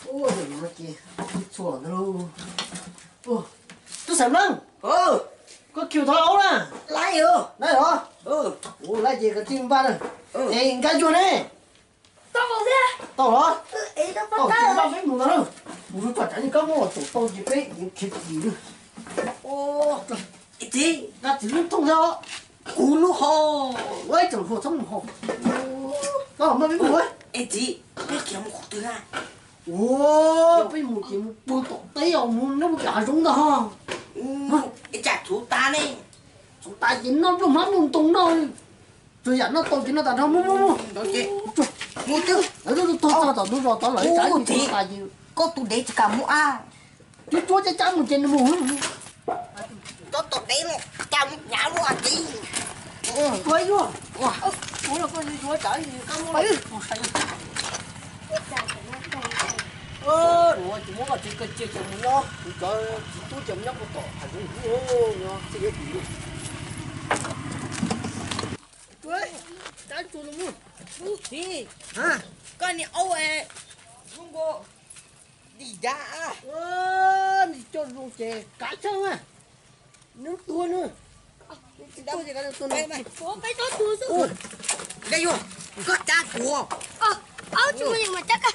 ôi mà chị chuột đâu tôi sẵn lắm có kiểu tháo nè Lại rồi. đây hả ôi lại chị cái chim ba này ê cái chuột này Tao thế. tao hả Ê tao tao bắt chỉ tao. tao biết mù đâu mù phải trả những cái mồ tổ tao chỉ biết những cái gì nữa Ô. Chị. na chỉ biết thông sao Cú lú hồ. ôi chẳng hồ thông hồ tao mà biết mù ấy Ê chị. Biết kiếm một thứ này. ôi biết mù chỉ mù tổ tây ở mù nó một cả giống đó ha Ê chả chú ta này. chúng ta chỉ nó không hết lung tung đâu rồi dẫn nó tôi chỉ nó ta đâu mua Đó chị. Mua chứ. ở đó tôi rồi tao lấy trái gì tôi tài gì Có tụi đấy chỉ cả mua à. chú chúa trái trái một trên nó mua Có tụi đấy này. Chả một nhà mua à chị. quay vô wow chúa là con gì chúa trái gì không lấy rồi chỉ muốn là chỉ cần chỉ chấm nhau cho chỉ tôi chấm nhau một tổ thành cũng nhau chỉ cái gì Ôi, trái chuột nó mua Chị. hả Con này âu ê. Không có. Đi ra à. đi cho luôn chè cá chăng à nước tua nữa tôi chỉ cái tôi này Ủa, mấy đó tôi sao? Đây vô. Có cha chùa. Áo chú nhưng mà chắc á.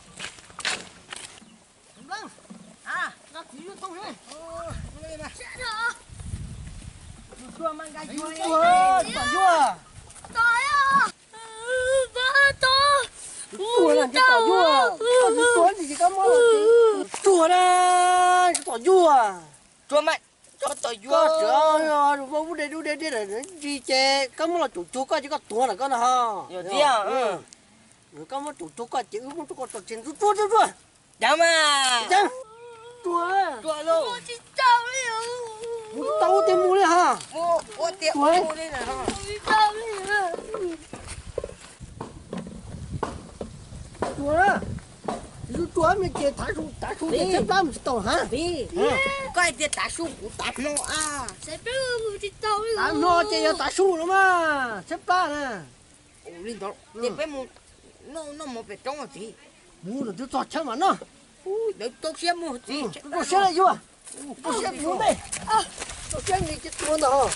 vâng à nó chỉ cho tôi thôi Chết rồi. Chùa mang gai chùa. toàn vua Trời ơi. Ba to. chùa làm cái tỏ vua còn cái tuấn thì chỉ có mỗi chùa đây cái tỏ vua Chùa mày. Cho tôi vua có chùa. trời vô đây là gì chè có mỗi là chủ có chỉ có tuấn là có là ha Nhiều gì à? có mỗi chủ có chỉ không có tổ chiến chùa Chào mà. chăng chùa Chùa luôn. Ôi, chị sao đấy một tàu tiền mua đấy ha Mua tiệm Ủa? mua đây này ha. Chị sao đấy chùa chùa mình chè thả xuống để xếp ra một tàu hả Đi. Coi tiền tả sung của tả nó à. Sẽ biết không chị sao đấy thả nó chè thả xuống nữa mà xếp ra nè Ồ linh đó. Thì phải mua. Nó một phải trong gì. mua được tôi cho chơi mà nó Ui, để tôi xem mua gì. tôi xem này chưa tôi xem xuống đây tôi xem này cái tuấn đó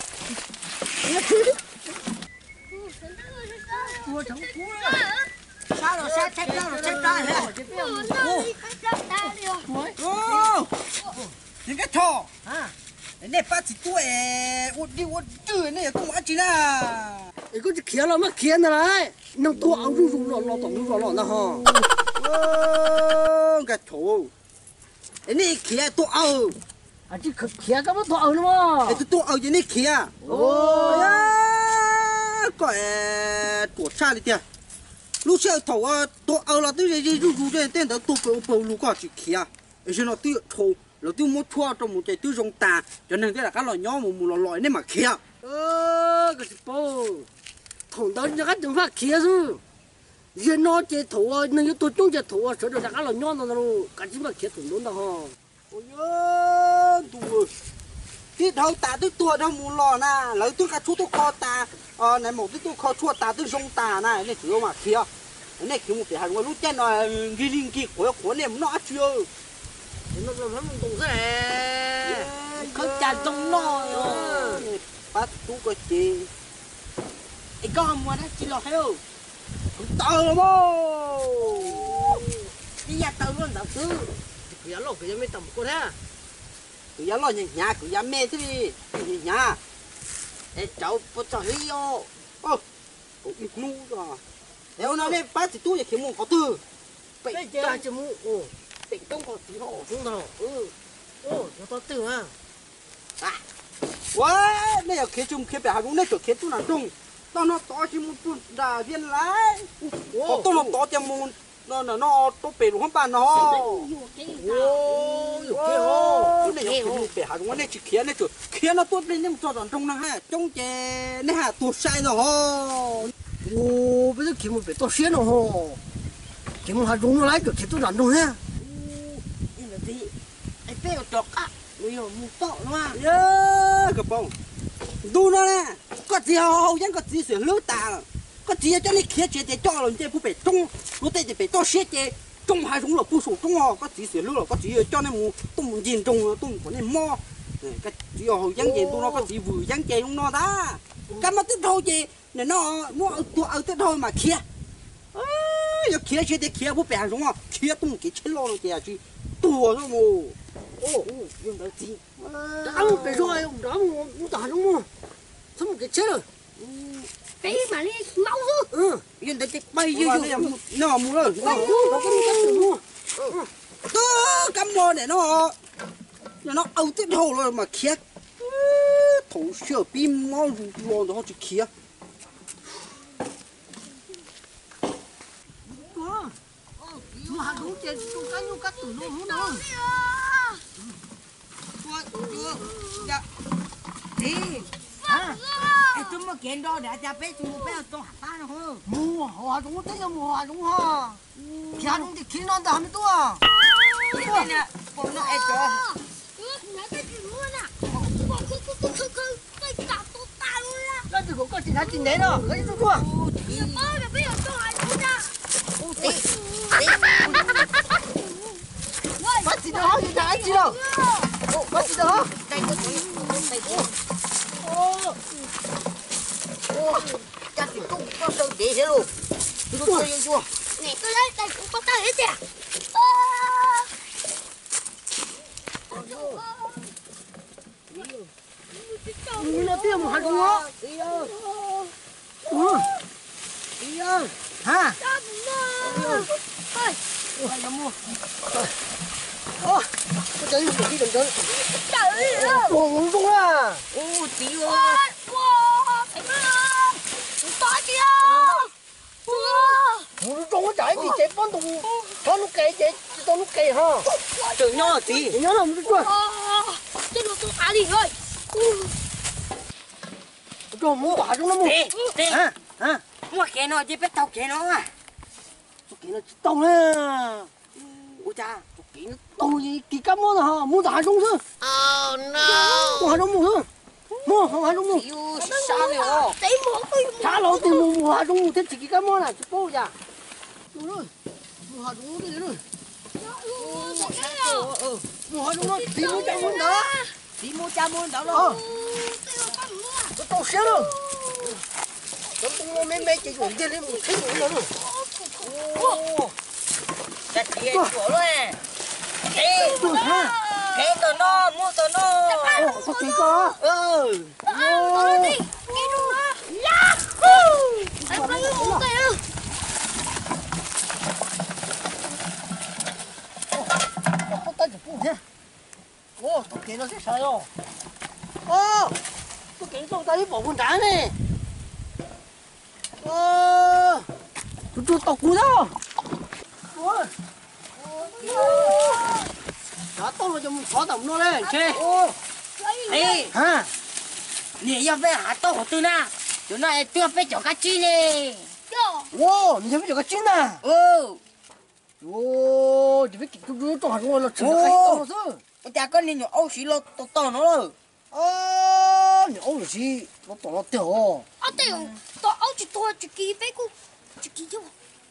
chùa chẳng cú Sao rồi sao chết ra rồi chết ra hả? Ô. Những cái thò. à Này phát chỉ tuổi út chữ này cũng ăn chỉ là. cái gì kia là mà kia này này nó to áo rú lọ tổng lọ nó ha Ô, cái thò. Này kia to áo. à chứ kia cái mà to áo nữa mà Cái to áo này kia. ô Cái tổ cha đi tiệt. Lúc sau thầu to áo là tôi gì rú đây tên đó to bầu lú có chỉ kia. Ấy nó tiêu thầu là tiêu mua thua trong một cái tiêu rong ta cho nên cái là cái lò nhỏ một lò này mà kia. cái gì bố thằng đó nó cái đường phát kia chứ giờ nó chơi thủ nó tôi chung chơi thủ sợ được cái là nhon nó cái gì mà kia thằng đó ha Ôi ơi, tụi cái đầu ta tôi tua đâu muốn lò nè, lấy tôi cả chú tôi kho ta, này một tôi kho chua ta tôi rong ta này, này chủ yếu mà kia, này kiểu một cái hàng lúc trên nó ghi linh kia của này nó chưa, nó làm tụng thế này không chả trong nó, bắt tú cái gì, cái con mua nó chỉ là heo, tao lắm đi ra tao luôn tao cứ, cái giá lộc cái mấy tầm con ha cứ giá lo nhà cứ giá mê thế đi, nhà, để cháu bắt cháu đi yo, ít nu rồi. Nếu nó lên bắt thì tôi chỉ muốn có từ. cái giá chỉ mua Tỉnh tông có tí hộ. không đâu nó to từ ha Wow, này là kia chung kia bẻ đúng này chỗ kia tôi làm chung. Nó to chỉ một chút là viên lái. Có tôi nó to chỉ một nó to bể đúng không bạn nó. ô nhiều kia ho Này là kia bẻ đúng này chỉ kia này chỗ kia nó tốt lên nhưng cho đoạn trong nó ha trong chè này ha tuột sai rồi ho. ô bây giờ kiếm một bể to xuyên rồi ho kiếm một hạt rung nó lấy được thì tôi làm đâu ha Ini là gì? Anh bé chọc á, bây giờ mua to mà. Yeah, cái bông. Đu nó nè, có gì hậu vẫn có gì sửa lứa ta, có gì cho nên kia chuyện để cho rồi chơi phụ bể trung, lúc đây thì phải to xếp chơi, 种还种了不说种啊，个几些路了，个几叫那么都么严重啊，都可能摸，个只要好养钱多了，个几户养钱用了哒，干嘛得偷钱？那那摸多เอา得偷嘛切，啊，要切切得切不变种啊，切东给切了了点去，多了么？ 哦，用到底。咱们别说，咱们我打什么？怎么给切了？ 别买那老鼠。 用到这卖就那么了， 我给你干什么？ 都干嘛呢？nó âu tết hồ rồi mà kia thấu sửa pin nó rụt nó chỉ kia mà hàng đúng trên tôi cá nhu cắt từ nó muốn đâu dạ đi chúng mà kiện đó để cho bé chúng bé trong hạt ta nó hơn mua hoa đúng thế là mua hoa đúng ha kia đúng thì kia nó đam to đây nè bọn nó ai chơi 那这个搞警察进来了，赶紧说。bắt chị đó, chị đã chị đâu? Bắt chị đó. Đây có đây chắc thì cũng có đâu để thế luôn. Tôi cho vô chua. Nè tôi lấy đây cũng có tay hết kìa. Nó tiêm một hạt đúng không? Đi ơi. Hả? Ôi, nó mua. Ô, cái chơi gì đừng chơi. Trời ơi. Ôi, đúng à. Ô, tí ơi. Wow, to chưa? Ôi, trong cái trái thì chạy bắn tùng. Có lúc kề chạy, to lúc kề ha. Trời nhỏ tí. Nhớ là một chút. Cái nó tôi thả đi rồi. Cho mua quả trong nó mua. Đi. Hả? Hả? Mua cái nó chứ biết tao cái nó à. Cái nó tông nè. Ôi cha. Cái nó tông gì kỳ cắm mua hả? Mua hạt trong chứ. Oh no. Mua hạt trong mua chứ. Mua hạt trong mua. Yêu sao liệu. Tí một cái. Trả lỗ thì mua hạt trong mua thế chỉ kỳ cắm mua này, chỉ bố ra. Đúng rồi. Mua hạt trong mua cái này. Mua hạt trong nó tí mua trăm muốn đó. Tí mua cha mua đó luôn. Nó tao xé luôn. Nó mua mấy chỉ dùng tiền đi một cái nữa luôn. Đặt tiền của nó nè. Ê, cái tờ nó, mua tờ nó. Sao kỳ có? Tôi đi. Cái đồ đó. Yahoo. Anh có cái một cái đâu. Có tay chỉ phụ thế. Ô, tôi kể nó sẽ sao rồi. Ô, tôi kể tôi tay bỏ con đá này. Ô, tôi tao cú đó. Ôi. Đó tôi là cho mình khó tầm nó lên, chê. Ê, Hả? nè giờ về hạt to của tôi nè. Chỗ này tôi phải cho cá chi nè. Wow,你才会有个金呢。 Ừ. Ô, thì biết tôi cho hàng là chừng cái to rồi. Ôi cha con nên nhỏ ấu xí lo to nó rồi. Ơ,你欧是我懂了掉哦。 Tôi áo chỉ tôi chỉ ký bé cô. Chỉ ký chứ.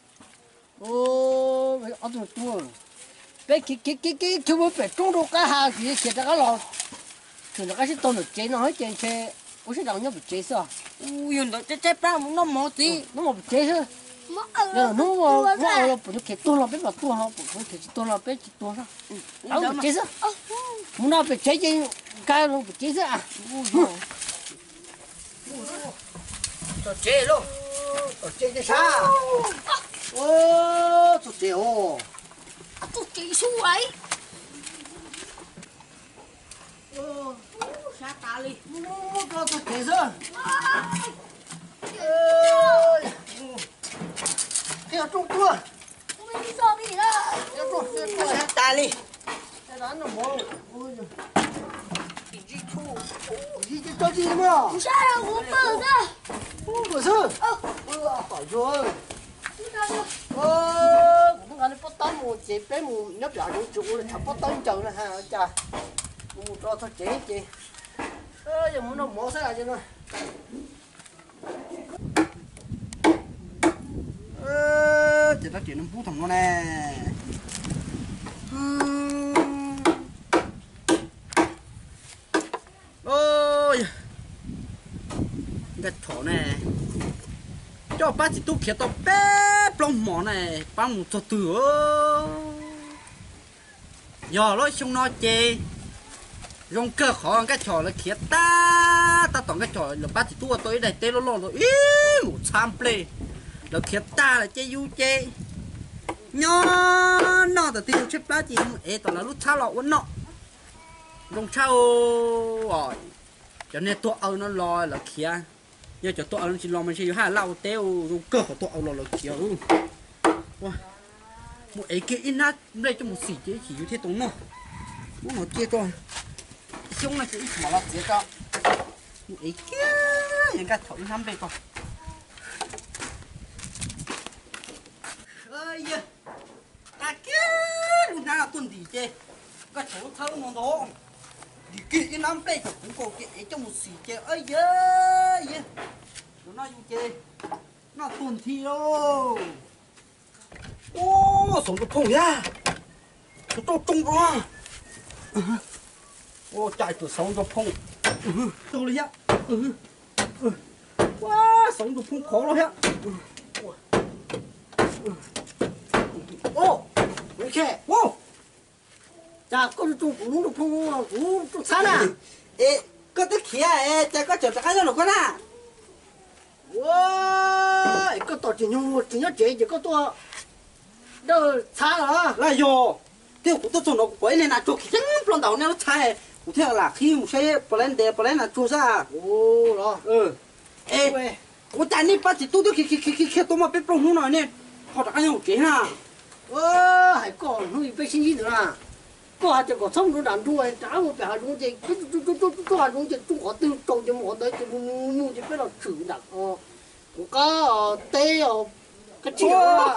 哦，我都多了。别叫我别种到干下去，现在个老，现在个是到了捡了还捡去，我是让人不捡是啊， Ui, nó chết ra nó mò tí. 那我不捡是， Mà ở 那我不就给多了，别把多了，不给多了，别多了，然后不捡是，我那不捡捡，干了不捡是啊， Cho chết luôn. 我捡的啥？哦，做这哦。 tôi chỉ xuống ấy. Sao ta đi. Mua cho tôi kể chứ. Cái ở trong tua. Mình đi sao đi đó. Cái trong Sao ta đi. cái đó nó bỏ. Đi thu. Gì cho gì mà? Không sao đâu, không mở ra. Không có sự. Phải rồi. Cũng ăn bắt tán một chế bé một nhấp lại đủ trụ là chả bắt tán chồng là ha cha. Mua cho thôi chế chế. Giờ muốn nó mỏ sao chứ nó. thì nó chuyện nó phú thằng nó nè ba chỉ tu kia to bé plong mỏ này ba một cho tử giờ nó xong nó chê dùng cơ khó cái trò là kia ta tổng cái trò là ba chỉ tu tới đây tê nó lo rồi ý một trăm play là kia ta là chê du chê nhớ nó từ tiêu chết ba chỉ ê tao là lúc sao lọ vẫn nọ dùng sao rồi cho nên tôi ao nó lo là kia giờ cho tôi ao nó chỉ lo mình chỉ hai lau téo dùng cơ của tôi ao lo là kia một ấy kia in nát đây cho một xỉ chứ chỉ như thế tống nó nó kia rồi chúng là chỉ mà lọt dễ cho một ấy kia những cái thổi năm đây con ơi giờ à kia lúc nào tuần gì chơi cái chỗ thâu nó đó thì kia năm đây cũng có cái trong một xỉ chơi ơi giờ nó dùng chơi nó tuần thì đâu ô sống cái phong ya cái to trông đó ô chạy từ sống cái phong đâu đấy ya quá sống cái phong khó lắm ya ô mấy khe ô chả có chút cũng được phong cũng chút xa nè ê có tới kia ê chả có chỗ cái đó con à wow có tổ chỉ nhớ chế chỉ có to đâu xa rồi là yo tiêu của tôi cho nó quấy lên là cho cái plon đầu nó sai của theo là khi một xe plan là cho ra ô rồi ê của ta đi bắt chỉ tôi khi tôi mà biết plon nó nè họ đã nhau chế ha hay còn nuôi bé sinh gì nữa à có hạt có xong rồi đàn đuôi trả một bẻ đúng gì tôi hạt đúng gì tôi có từ trồng cho một đấy tôi mua chỉ biết là thử đặt có tê cái chiều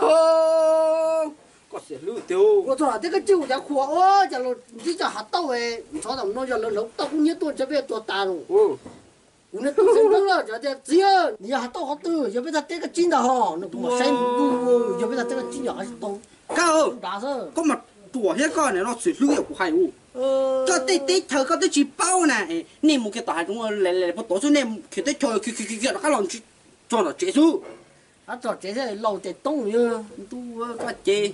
có sẽ lưu tiêu 我说这个酒家火哦，假如你这还到哎，朝他们那家楼到你多这边多大了，我那都成功了，这只要你还到好多，要不他这个金的哈，那多深度，要不他这个金的还是多， cao 大事， có mà đùa hết con này nó sẽ lưu hiệu của hai u cho tết thở có tới chỉ bao này nên một cái tòa chúng lại bắt tổ số nên khi tới chơi khi nó cái lòng cho nó chế số à cho这些老在动呢， tu có chế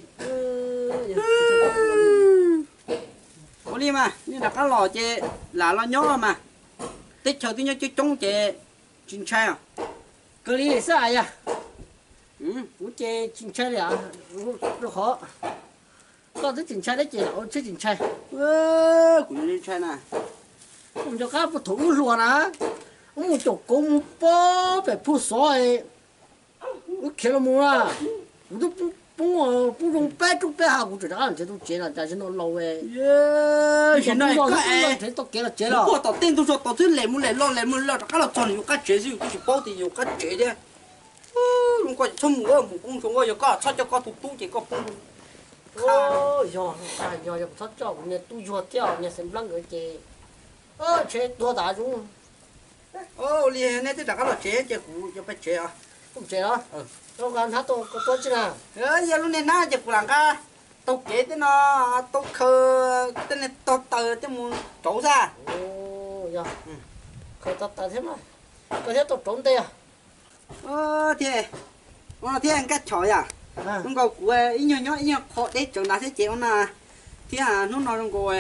có đi mà nhưng là cái lò chế là nó nhỏ mà tết chơi tôi nhớ chơi trống chế chín chai à 这里是啥呀？我这警察的，我好，搞这警察的这我这警察， của chín chai nè 我们就看不同说呢，我们做公包被破碎，我看了没啦？我都不用摆就摆下，我这俺这都结了，但是那老哎， hiện nay có ai 这都结了结了。 我到店都说到这来么了，cái là cho nhiều cái chế gì cái bao thì nhiều cái chế đấy không có chăm mua một công chúng có có cho có tụ chỉ có công 哦哟，哎呀，要不他叫我呢，都要掉，呢是啷个的？这多大种？ ô liền này thì đã cái là chế chế cũ cho phải chế à 不这了？我看他多钱啊？ giờ lúc này na chế cũ làm cái tàu chế thế nó tàu khờ thế này tàu tờ thế muốn trổ ra 哦呀，可大天嘛，可天都种的呀。 thì nó thì anh cắt chọi à không có của ấy nhỏ khó để trường nào sẽ chế nó thì nó trong cô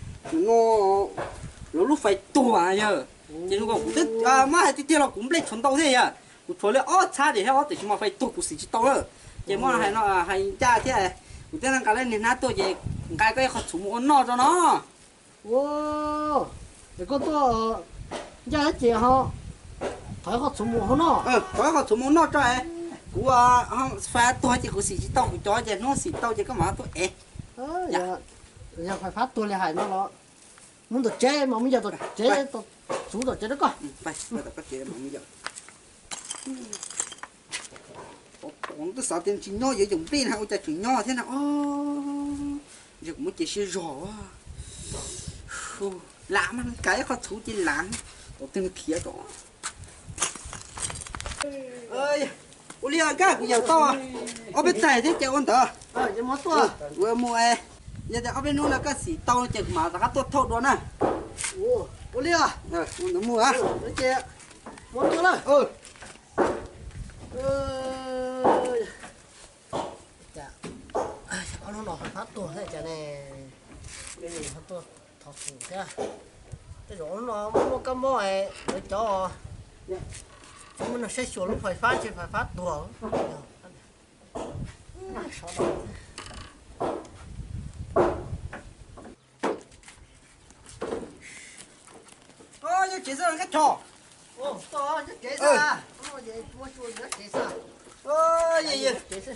nó lúc phải tua à giờ thì nó cũng tức mà thì nó cũng lấy chuẩn tàu thế à cũng thôi là xa để hết thì mà phải tua cũng chỉ tàu rồi thì mà hay nó hay cha thế cũng thế là cái này nó tôi vậy cái họ chủ muốn nó cho nó 哇，这个多，人家这哈，还好出门好孬。 có họ chủ muốn nó cho ấy của phải tôi chỉ có chỉ tàu của chó chứ nó chỉ tàu chứ có mà tôi ấy 人家快发多厉害了，我们都这嘛，我们家都这都做到这个个。 phải bắt chế mà bây giờ còn tôi sợ tiền chỉ nhỏ vậy dùng pin hay cho chỉ nhỏ thế nào giờ cũng mới chỉ xe rò lạ mà cái khó thú chỉ lạ đầu tiên kia đó ơi uli cái của giờ to ở bên này thế chèo con tờ 这么多。 vừa mua ấy giờ ở bênนู้นlà cái xì tàu chèo mà ta tốt thâu đó nè 我哩啊， nó mua á 这，我多了。 cái gì tôi thật sự thế cái đó nó mua cái mỏ ấy để cho chúng mình sẽ sửa lúc phải phát đùa ôi chị sao cái trò ô to rất dễ ra nó vậy mua chuột rất dễ ra ôi gì dễ ra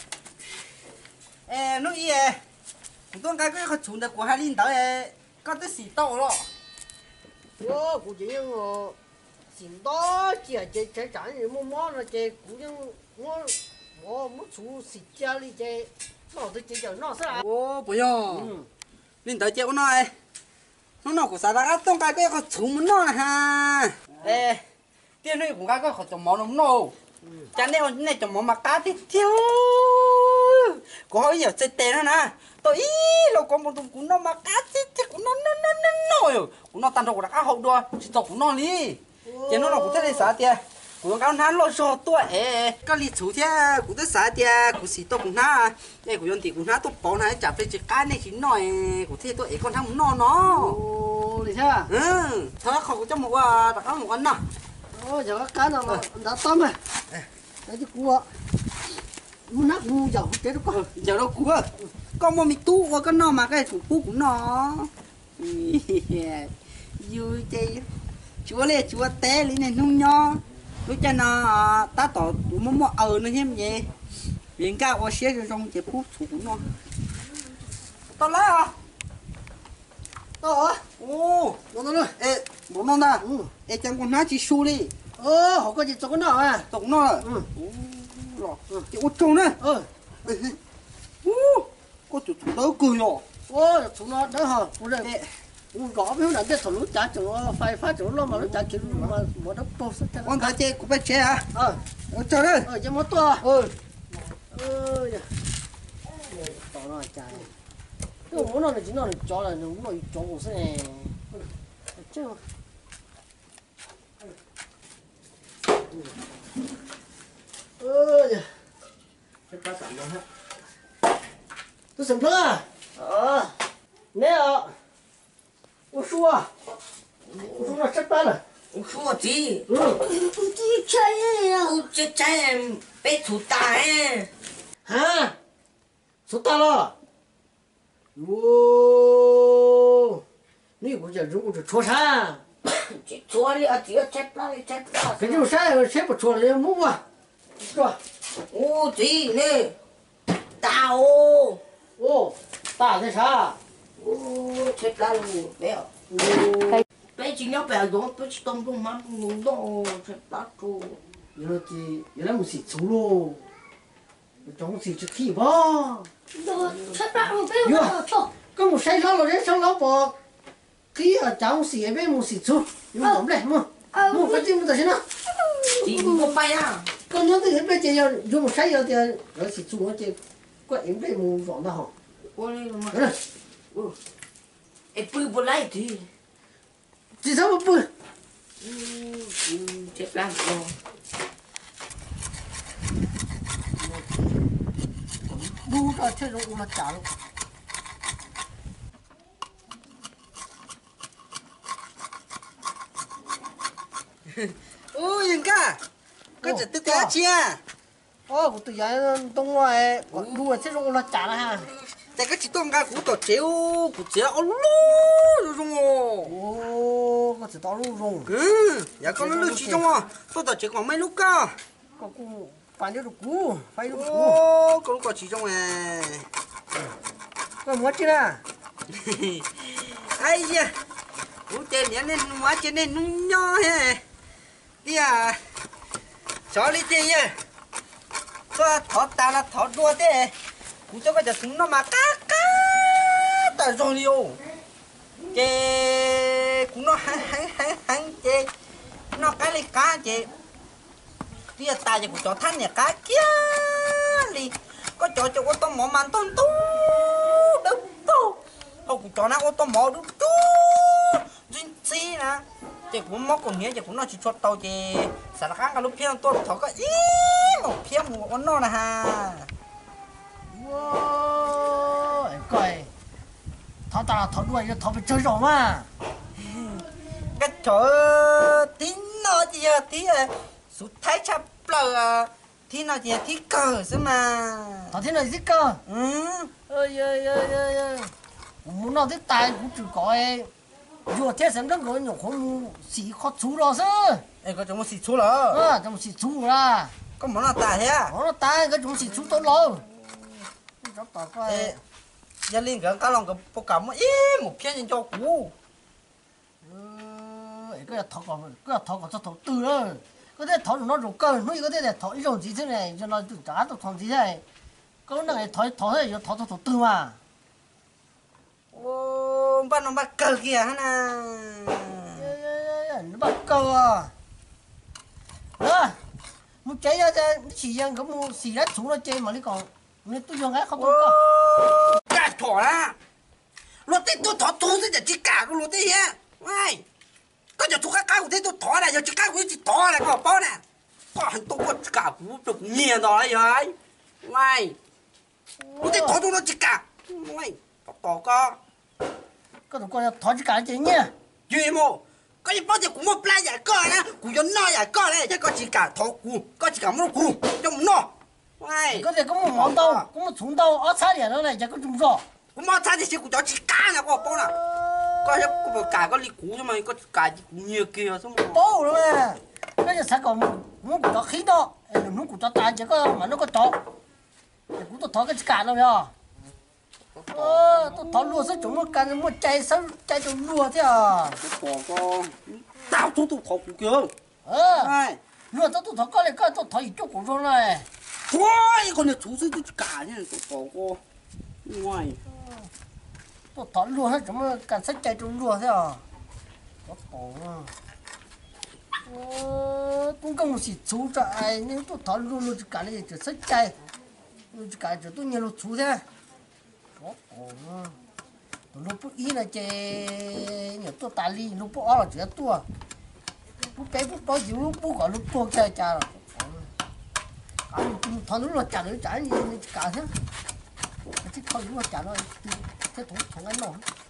ê nó gì tôi cái họ chủ được của hai linh đó có tới xì tàu rồi ô cụ chỉ ngo xin đó chỉ chế trả gì mua nó chế cụ nhưng mua chú xịt cha đi chế nó tôi chế cho nó sao ô bố yo linh đó chế của nó của sao đó tôi cái họ chủ muốn nó ha ê tiên này cũng cái họ chồng món nó cho nên hôm nay chồng món mặc cá thì thiếu có hỏi nhiều chơi tiền nè tôi ý lo có một thùng cũng nó mặc cá thì cũng nó cũng nó tan đâu cũng đã hậu đua chỉ tộc cũng nó đi chỉ nó cũng thế này sao tiền cũng cao hắn lo cho tôi cái lịch sử thế cũng thế sao tiền cũng chỉ tộc cũng na đây cũng thì cũng na tôi bỏ này chả phải chỉ cá này chỉ nói cũng thế tôi con thằng nó ô đi thế thôi không có cho một đặc ăn một ăn nào ô giờ cá nào mà đã tóm rồi đấy chứ cua muốn nát ngu giờ chế nó có giờ đâu cua con mà mình tu qua cái nó mà cái chủ cua cũng nó vui chơi chúa lên chúa té lên này nung nho lúc cho nó ta tỏ tụi nó nữa chứ gì biển cao qua xe rồi trong chế phút chủ cũng nó tao lấy à to ô nó nó ê bố nó ta ê chẳng còn nói chỉ su đi họ có gì cho cái nào à tổng nó rồi chị út trâu nữa có chủ tớ cười rồi ô chúng nó đỡ hả cũng đây gõ với nó để thằng nó trả chỗ phải phát chỗ nó mà nó trả kiểu mà nó bao sức cho con thấy chơi cũng phải chơi à chơi đấy cho nó to to nó chạy cái muốn nó là chỉ nó là chó là nó muốn chó của xe chứ cái cá sấu nó hết tôi sắm nữa nè我说那这单了， 我说这， 这吃人呀！ 这咱别出大哎， 啊，出单了，哟，你估计如果是出山， 这做了这这大的这大， 这种山谁不出来木啊，是吧？ 哦这呢，大哦， 哦，大的啥？ 哦这大了不要。 哦， 别今天不要动，不去动动嘛，不动这大猪。 原来没是走喽，总是去去吧。 都吃饭我被我操！ 跟我晒上了人上老包，可以啊，讲是也别没是走，有怎么来么？我反正不得行了。 这个白呀， 刚刚这个别这样，有么晒要的，而且做这怪人别没装的哈。 我那个嘛， 嗯， 哦，哎不来的， 这什么不？ 这烂哦。 撸到这种我们家了。 ô yên ca có chỉ tự té chia ô của tụi anh đông ngoài đua thế rồi là trả là ha tại cái chỉ tôm ca của tổ chéo của chéo ô lô rồi rồi ô có chỉ tao luôn rồi giờ con nó lưu chỉ trong à tôi tổ chéo còn mấy lúc ca có cu phải được cu phải được cu ô con có chỉ trong à có muốn chứ à ai da cú chơi nhảy lên quá chơi lên nung nho he đi à cho đi chơi ya tôi thọt ta là thọt đua thế cú cho cái giờ súng nó mà cá ta rồi liu chơi cú nó hắn chơi nó cái này cá chơi đi ta chơi cú cho thanh nhà cá kia đi có cho có tôm mỏ mặn tôm tú đâu đâu không cú cho nó có tôm mỏ đâu tú chính gì nè chị cũng móc còn nhớ chị cũng nói chị cho tao chị sản kháng cái lúc phiên tôi thọ cái ý một phiên một con nó nè ha wow coi thật ta thọ đuôi thọ bị chơi rồi mà cái chỗ tí nó gì à tí sụt thái chắp lờ tí nó gì tí cờ sao mà thọ thế này gì cơ ừ ơi muốn nói thế tài cũng chỉ có vừa thế sản các người nhỏ không xí khó chú rồi chứ ê có chúng xịt chú lờ trong xí chú là có món nào tài thế à nó tài cái chúng xí chú tốt lâu rất tốt ê gia linh cái cá lòng cái bốc cắm ý một phía nhìn cho cú cái thọ còn cho thọ từ đó cái thế thọ nó rồi cơ nó cái thế này thọ rồi gì thế này cho nó tự trả được thằng gì thế cái này thọ này thọ từ mà ô bắt nó bắt cờ kìa hả nè nó bắt cơ à đó một trái ra chỉ rằng có một xì rách xuống nó chơi mà nó còn nên tôi dùng cái không có cái thỏ á lột tết tôi thỏ thú thế chỉ cả cái lột tết á ngay có giờ thú cá của thế tôi thỏ này giờ chỉ cá của chỉ thỏ này có bao nè có hàng tôi có cả cú được nhiều đó đấy rồi ngay lột tết thỏ tôi nó chỉ cả ngay tỏ có cái đồ con thỏ chỉ cả chứ nhá gì mà có gì bao giờ cũng một plei giải coi nè cũng cho nó giải coi này chứ có chỉ cả thỏ cú có chỉ cả một cú trong nó ngay cái này có một món đâu có một súng đâu ở xa điểm đó này chắc có trúng rồi cũng mà thay thì cũng cho chỉ cá nè có bao nè có chứ cả có ly cú nhưng mà có cả cũng nhiều kia xong rồi bố rồi mà cái giờ sao còn muốn của nó khí đó nó của nó tài chỉ có mà nó có to cũng tôi thỏ cái cả đâu nhá tôi thỏ lúa sao chúng nó cần một chạy sao chạy cho lúa thế à có tao tôi thỏ cú kia này lúa tôi thỏ có này có tôi thỏ ít chút cũng rồi này thôi con này chú sư tôi cả nhá tôi có ngoài tôi thỏ lúa hết chúng nó cần sách chạy cho lúa thế à có tổ cũng không một gì chú cho ai nhưng tôi thỏ lúa lúa cả này chỉ sách chạy lúa cả chỉ tôi nhiều lúa chú thế có tổ lúa bút ý là chơi nhiều tôi tali lúa bút ó là chỉ tôi bút bé bút đó chỉ lúa bút gọi lúa bút chơi chơi rồi cả thằng lúa chả nữa chả gì cả thế chứ không lúa chả nó thế thùng anh nó